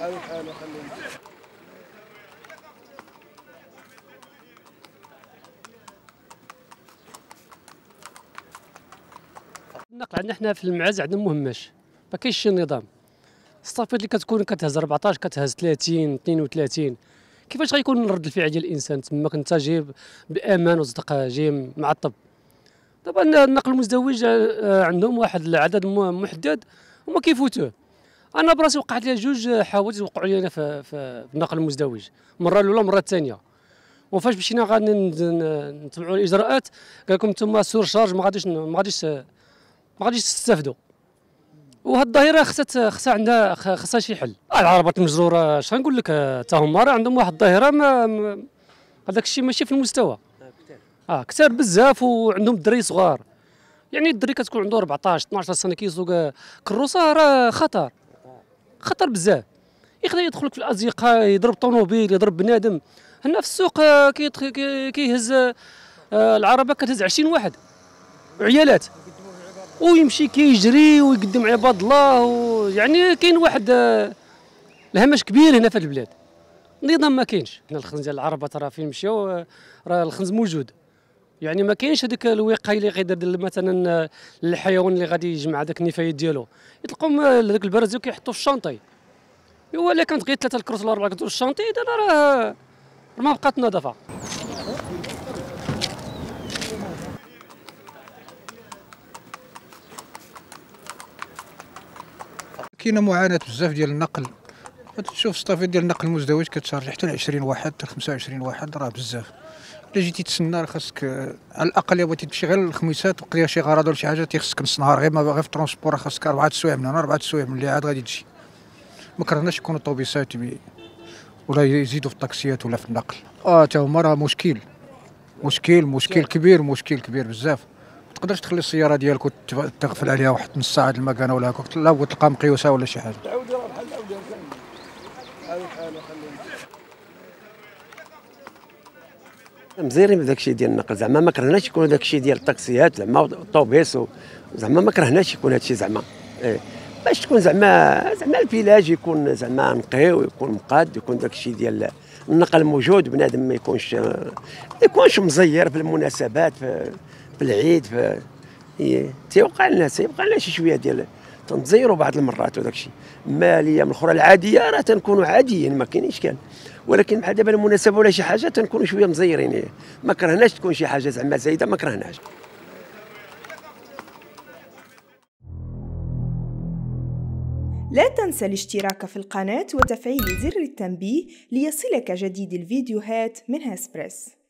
النقل عندنا حنا في المعز عندنا مهمش، ما كاينش شي نظام. الصافيات اللي كتكون كتهز 14 كتهز 30 32، كيفاش غيكون رد الفعل ديال الانسان تماك انت جايب بامان وصدق جاي معطب. دابا النقل المزدوج عندهم واحد العدد محدد وما كيفوتوه. انا براسي وقعت لي جوج حوادث وقعوا لي انا في النقل المزدوج، المره الاولى المره الثانيه. وفاش مشينا غادي نتبعوا الاجراءات قال لكم انتم سور شارج ما غاديش تستافدوا. وهاد الظاهره خصها عندها شي حل. العربات المجروره اش غنقول لك، حتى هما راه عندهم واحد الظاهره هذاك الشيء ماشي في المستوى. كثار بزاف وعندهم دري صغار. يعني الدري كتكون عنده 14 12 سنه كيسوق كروسه، راه خطر بزاف. يقدر يدخل لك في الازقه، يضرب طوموبيل، يضرب بنادم. هنا في السوق كيهز العربه كتهز 20 واحد وعيالات، ويمشي كيجري ويقدم عباد الله. يعني كاين واحد الهمش كبير هنا في البلاد. النظام ما كاينش. حنا الخنز ديال العربات راه فين مشاو راه الخنز موجود. يعني ما كاينش هذيك الوقايه اللي غيدير مثلا الحيوان اللي غادي يجمع داك النفايات ديالو، يطلقهم هذاك البرازيل كيحطوه في الشانطي. ايوا الا كانت غير 3 الكروس ولا 4 كروس في الشانطي راه ما بقات نظافه. كاينه معاناه بزاف ديال النقل. تشوف الصافي ديال النقل المزدوج كتشارج حتى ل 20 واحد حتى ل 25 واحد، راه بزاف. الا جيتي تسنى راه خاصك على الاقل الا بغيتي تمشي غير للخميسات وقضي شي غرض ولا شي حاجه تيخصك نص نهار، غير في الترونسبور خاصك 4 سوايع من هنا 4 سوايع من اللي عاد غادي تجي. ما كرهناش يكونوا طوبيسات ولا يزيدوا في الطاكسيات ولا في النقل. تا هما راه مشكل كبير بزاف. ما تقدرش تخلي السياره ديالك وتغفل عليها واحد نص ساعه المكانه ولا هكاك، لا بغيت تلقى مقيوسه ولا شي حاجه. مزيرين بداك الشيء ديال النقل، زعما ما كرهناش يكون داك الشيء ديال الطاكسيات زعما الطوبيس، زعما ما كرهناش يكون هذا الشيء زعما باش تكون زعما الفيلاج يكون زعما نقي ويكون مقاد، يكون داك الشيء ديال النقل موجود، بنادم ما يكونش مزير في المناسبات، في العيد، تيوقع لنا شي شويه ديال تنزيروا بعض المرات وداك الشيء. اما الايام الاخرى العاديه راه تنكونوا عاديين ما كاين اشكال، ولكن بحال دابا المناسبه ولا شي حاجه تنكونوا شويه مزيرين. ما كرهناش تكون شي حاجه زعما زايده، ما كرهناش. لا تنسى الاشتراك في القناة وتفعيل زر التنبيه ليصلك جديد الفيديوهات من هاسبريس.